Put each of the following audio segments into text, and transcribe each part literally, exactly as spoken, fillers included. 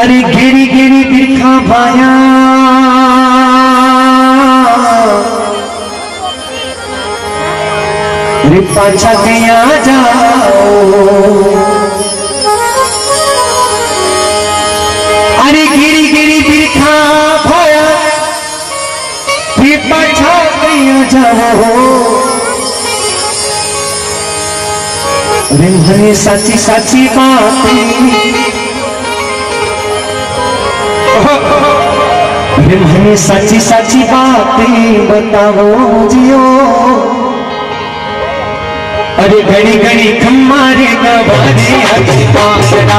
अरे गिरी गिरी बिरखा भाया रे पाछा गया जाओ। अरे गिरी गिरी बिरखा भाया रे पाछा गया जाओ। रे हरे साची साची बात रे हमें सच्ची सच्ची बातें बताओ जियो। अरे घड़ी घड़ी खम्मारे गवारे हरी पांगड़ा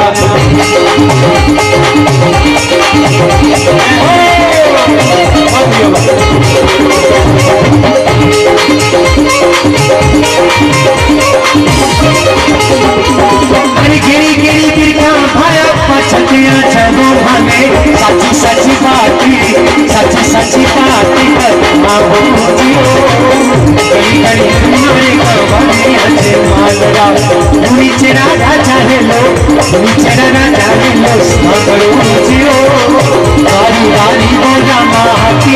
अरे गिरी गिरी बिरखा भाया पछतिया चलो हमें सच्ची सच्ची बातें सच्ची सच्ची बातें बताओ जियो। घड़ी घड़ी खम्मारे गवारे हरी पांगड़ा नीचे राजा चाहे लो नीचे राजा चाहे लो सागरो जियो। बारी बारी बोला माती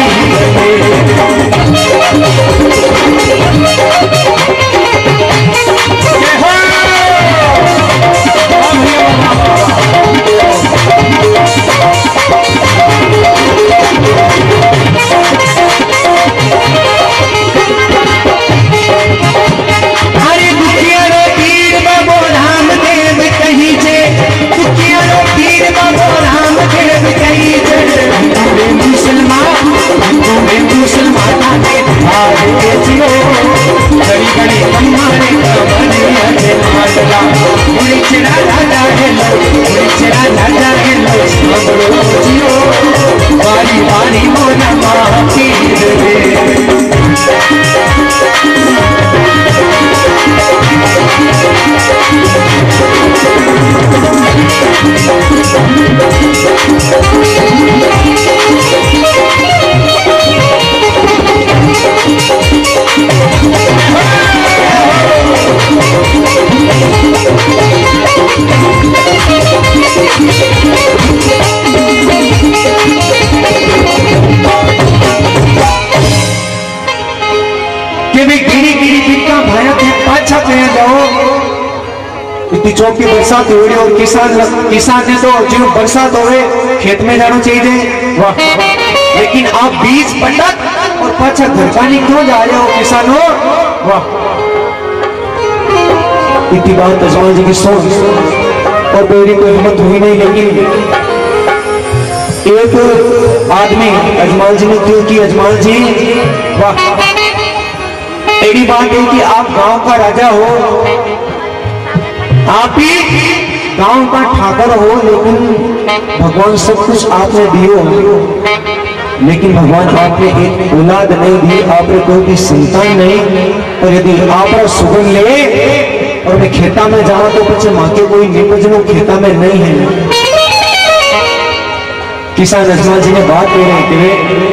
बारी बारी मोना माती चौक की बरसात हो रही और किसान किसान ने तो जो बरसात हो रहे खेत में जाना चाहिए। वाह लेकिन आप बीज पटक और पाछा घर पानी क्यों जा रहे हो किसानों। वाह इतनी बात अजमल जी की सोच और मेरी कोई हिम्मत हुई नहीं। लेकिन एक आदमी अजमल जी ने क्यों की अजमल जी। वाह मेरी बात है कि आप गांव का राजा हो आप ही गांव का ठाकर हो लेकिन भगवान सब कुछ आपने दियो लेकिन भगवान आपने एक औलाद नहीं दी आपने कोई भी संतान नहीं। और यदि आप सुगन ले और मैं खेता में जाऊं तो पीछे माँ के कोई निपजनो खेता में नहीं है। किसान अजमल जी ने बात कह रहे थे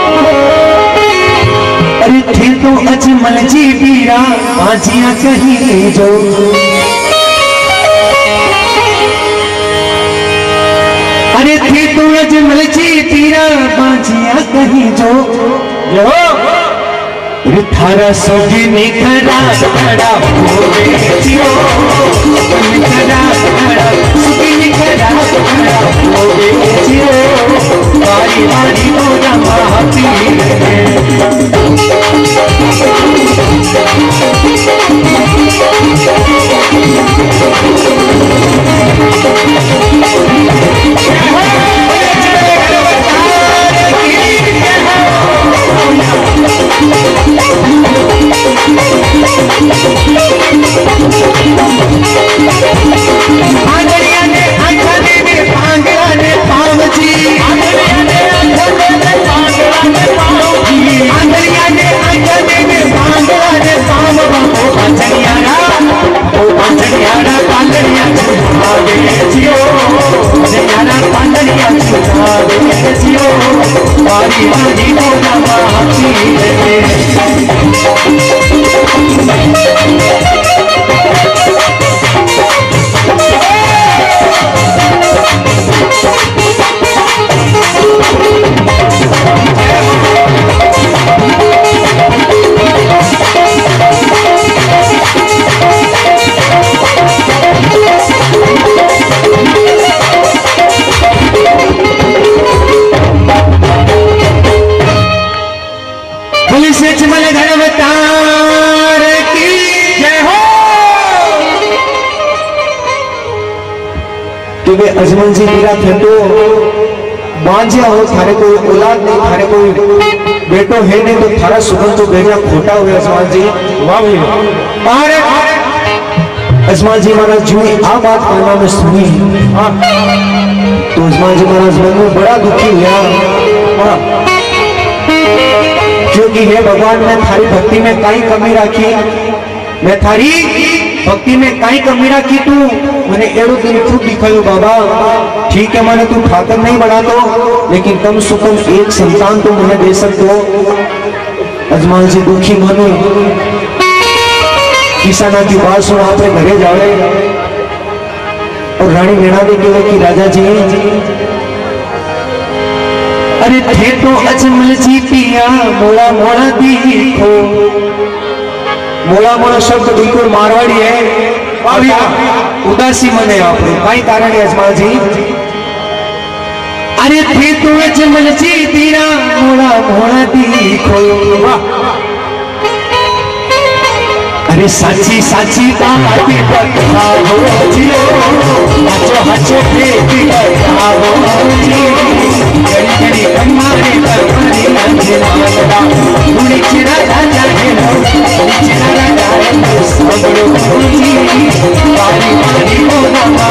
अरे थे तो अजमल जी पीरा बाजिया कहीं ले जो। अरे थे तो अजमल जी पीरा बाजिया कहीं जो रे थारा सोगी में खड़ा खड़ा होवे जियो। खड़ा खड़ा सोगी में खड़ा खड़ा होवे जियो। बारी बारी मोरा माती आंगड़िया ने आंखने में भांगड़ा ने पाव जी। आंगड़िया ने आंखने में भांगड़ा ने पाव जी। आंगड़िया ने आंखने में भांगड़ा ने पाव बाबो पंचनियारा ओ पंचनियारा पांगड़िया छुपा दे जियो। जयारा पांगड़िया छुपा दे जियो। बारी बारी मोना माती रे कि वे अजमल जी मेरा फेटो बांझिया हो, थारे कोई औलाद नहीं, थारे कोई बेटो है नहीं, तो थारा सुगन तो बेरिया खोटा हुए अजमल जी। वाह भाई। अरे अजमल जी महाराज जो आ बात करना में सुनी तो अजमल जी महाराज मन में बड़ा दुखी हुआ, क्योंकि हे भगवान मैं थारी भक्ति में कई कमी राखी, मैं थारी भक्ति में कई कमी राखी, तू मैंने एड़ो दिन खूब दिखायो बाबा। ठीक है मैंने तू ठाकर नहीं बना तो, लेकिन कम से कम एक संतान तो मुझे दे सकते हो। अजमल जी दुखी मानो किसाना की बात सुना अपने घरे जावे और रानी मीणा ने कहे कि राजा जी अरे थे तो अजमल जी पिया मोड़ा मोड़ा दीखो। मोड़ा मोड़ा शब्द बिल्कुल मारवाड़ी है, उदासी मने आपने कई कारण है अजमल जी। अरे थे तो अजमल जी पिया मोड़ा मोड़ा दीखो। अरे साची साची बात बताओ जी, हचो हचो पेट बताओ जी, जड़ी जड़ी कमारे कमारे अंजनाला उड़ी चिरा राजा है लो, उड़ी चिरा राजा है लो सबरो जी, बारी बारी ओ रामा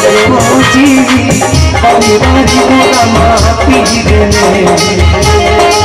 जी,